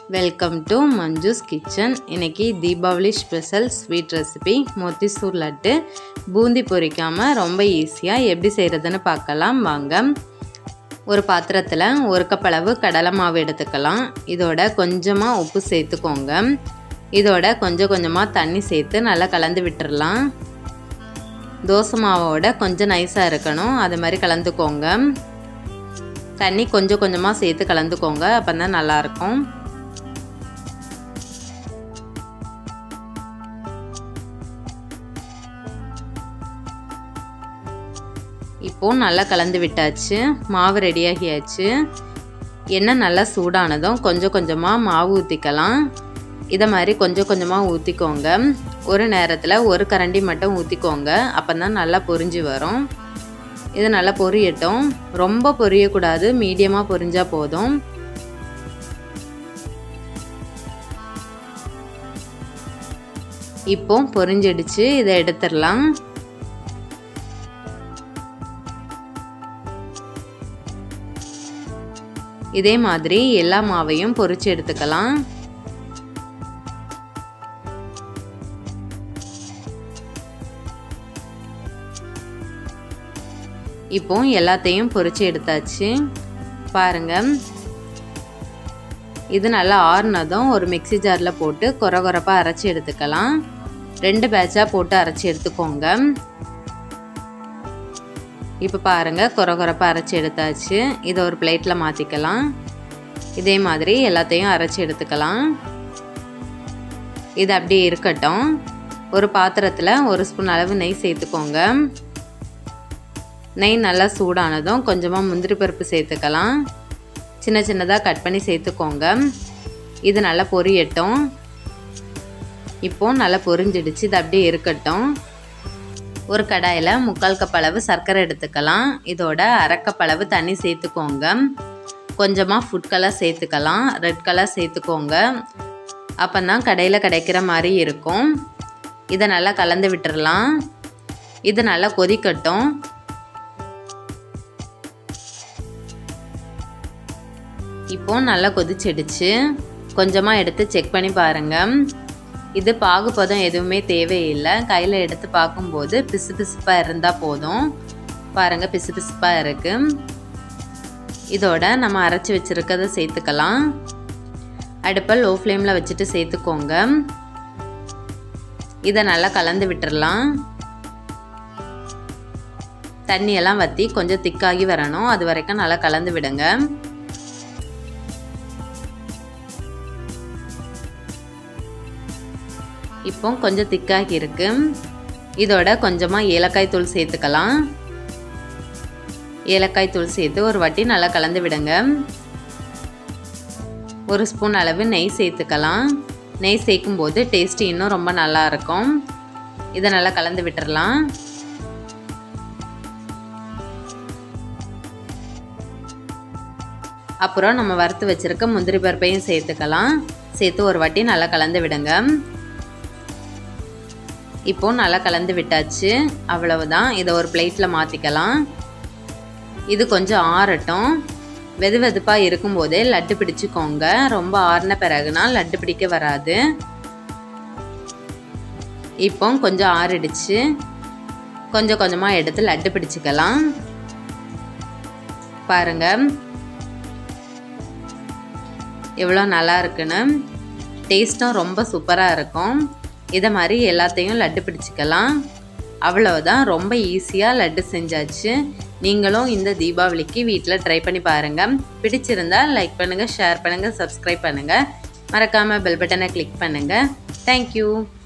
Welcome to Manju's kitchen. இன்றைக்கி Deepavali special sweet recipe motichoor laddu. Boondi பொரிக்காமல் ரொம்ப ஈஸியாக எப்படி செய்கிறதுன்னு பார்க்கலாம் வாங்க. ஒரு பாத்திரத்தில் 1 கப் அளவு கடலை மாவு எடுத்துக்கலாம். இதோட கொஞ்சமாக உப்பு சேர்த்துக்கோங்க. இதோட கொஞ்சம் கொஞ்சமாக தண்ணி சேர்த்து நல்லா கலந்து விட்டுடலாம். தோசை மாவோட கொஞ்சம் நைஸாக இருக்கணும், அது மாதிரி கலந்துக்கோங்க. தண்ணி கொஞ்சம் கொஞ்சமாக சேர்த்து கலந்துக்கோங்க, அப்போ தான் நல்லாயிருக்கும். இப்போது நல்லா கலந்து விட்டாச்சு, மாவு ரெடியாகியாச்சு. எண்ணெய் நல்லா சூடானதும் கொஞ்சம் கொஞ்சமாக மாவு ஊற்றிக்கலாம். இதை மாதிரி கொஞ்சம் கொஞ்சமாக ஊற்றிக்கோங்க. ஒரு நேரத்தில் 1 கரண்டி மட்டும் ஊற்றிக்கோங்க, அப்போ தான் நல்லா பொரிஞ்சு வரும். இது நல்லா பொரியட்டும், ரொம்ப பொரியக்கூடாது, மீடியமாக பொரிஞ்சால் போதும். இப்போ பொரிஞ்சிடுச்சு, இதை எடுத்துடலாம். இதே மாதிரி எல்லா மாவையும் பொரிச்சு எடுத்துக்கலாம். இப்போ எல்லாத்தையும் பொரிச்சு எடுத்தாச்சு. பாருங்க, இது நல்லா ஆறுனதும் ஒரு மிக்ஸி ஜாரில் போட்டு கொரகொரப்பாக அரைச்சி எடுத்துக்கலாம். 2 பேட்சாக போட்டு அரைச்சி எடுத்துக்கோங்க. இப்போ பாருங்கள், கொரகொரப்பாக அரைச்சி எடுத்தாச்சு. இதை ஒரு பிளேட்டில் மாற்றிக்கலாம். இதே மாதிரி எல்லாத்தையும் அரைச்சி எடுத்துக்கலாம். இது அப்படியே இருக்கட்டும். ஒரு பாத்திரத்தில் 1 ஸ்பூன் அளவு நெய் சேர்த்துக்கோங்க. நெய் நல்லா சூடானதும் கொஞ்சமாக முந்திரி பருப்பு சேர்த்துக்கலாம். சின்ன சின்னதாக கட் பண்ணி சேர்த்துக்கோங்க. இது நல்லா பொரியட்டும். இப்போது நல்லா பொரிஞ்சிடுச்சு, இது அப்படியே இருக்கட்டும். ஒரு கடாயில் 3/4 கப் அளவு சர்க்கரை எடுத்துக்கலாம். இதோட 1/2 கப் அளவு தண்ணி சேர்த்துக்கோங்க. கொஞ்சமாக ஃபுட் கலர் சேர்த்துக்கலாம், ரெட் கலர் சேர்த்துக்கோங்க. அப்போ தான் கடையில் கிடைக்கிற மாதிரி இருக்கும். இதை நல்லா கலந்து விட்டுறலாம். இது நல்லா கொதிக்கட்டும். இப்போது நல்லா கொதிச்சிடுச்சு. கொஞ்சமாக எடுத்து செக் பண்ணி பாருங்கள். இது பாகுபதம் எதுவுமே தேவையில்லை. கையில் எடுத்து பார்க்கும்போது பிசு பிசுப்பாக இருந்தால் போதும். பாருங்கள், பிசு பிசுப்பாக இருக்குது. இதோட நம்ம அரைச்சி வச்சுருக்கதை சேர்த்துக்கலாம். அடுப்பை லோ ஃப்ளேமில் வச்சுட்டு சேர்த்துக்கோங்க. இதை நல்லா கலந்து விட்டுறலாம். தண்ணியெல்லாம் வற்றி கொஞ்சம் திக்காகி வரணும், அது வரைக்கும் நல்லா கலந்து விடுங்க. இப்போ கொஞ்சம் திக்காகி இருக்கு. இதோட கொஞ்சமாக ஏலக்காய் தூள் சேர்த்துக்கலாம். ஏலக்காய் தூள் சேர்த்து ஒரு வாட்டி நல்லா கலந்து விடுங்க. 1 ஸ்பூன் அளவு நெய் சேர்த்துக்கலாம். நெய் சேர்க்கும்போது டேஸ்ட் இன்னும் ரொம்ப நல்லா இருக்கும். இதை நல்லா கலந்து விட்டுறலாம். அப்புறம் நம்ம வறுத்து வச்சிருக்க முந்திரி பருப்பையும் சேர்த்துக்கலாம். சேர்த்து ஒரு வாட்டி நல்லா கலந்து விடுங்க. இப்போது நல்லா கலந்து விட்டாச்சு, அவ்வளவுதான். இதை ஒரு பிளேட்டில் மாற்றிக்கலாம். இது கொஞ்சம் ஆறட்டும். வெது வெதுப்பாக இருக்கும்போதே லட்டு பிடிச்சிக்கோங்க. ரொம்ப ஆறின பிறகுனா லட்டு பிடிக்க வராது. இப்போ கொஞ்சம் ஆறிடுச்சு. கொஞ்சம் கொஞ்சமாக எடுத்து லட்டு பிடிச்சிக்கலாம். பாருங்கள் எவ்வளோ நல்லா இருக்குன்னு. டேஸ்ட்டும் ரொம்ப சூப்பராக இருக்கும். இதை மாதிரி எல்லாத்தையும் லட்டு பிடிச்சிக்கலாம். அவ்வளவுதான், ரொம்ப ஈஸியாக லட்டு செஞ்சாச்சு. நீங்களும் இந்த தீபாவளிக்கு வீட்டில் ட்ரை பண்ணி பாருங்கள். பிடிச்சிருந்தால் லைக் பண்ணுங்கள், ஷேர் பண்ணுங்கள், சப்ஸ்கிரைப் பண்ணுங்கள். மறக்காமல் பெல் பட்டனை கிளிக் பண்ணுங்கள். தேங்க்யூ.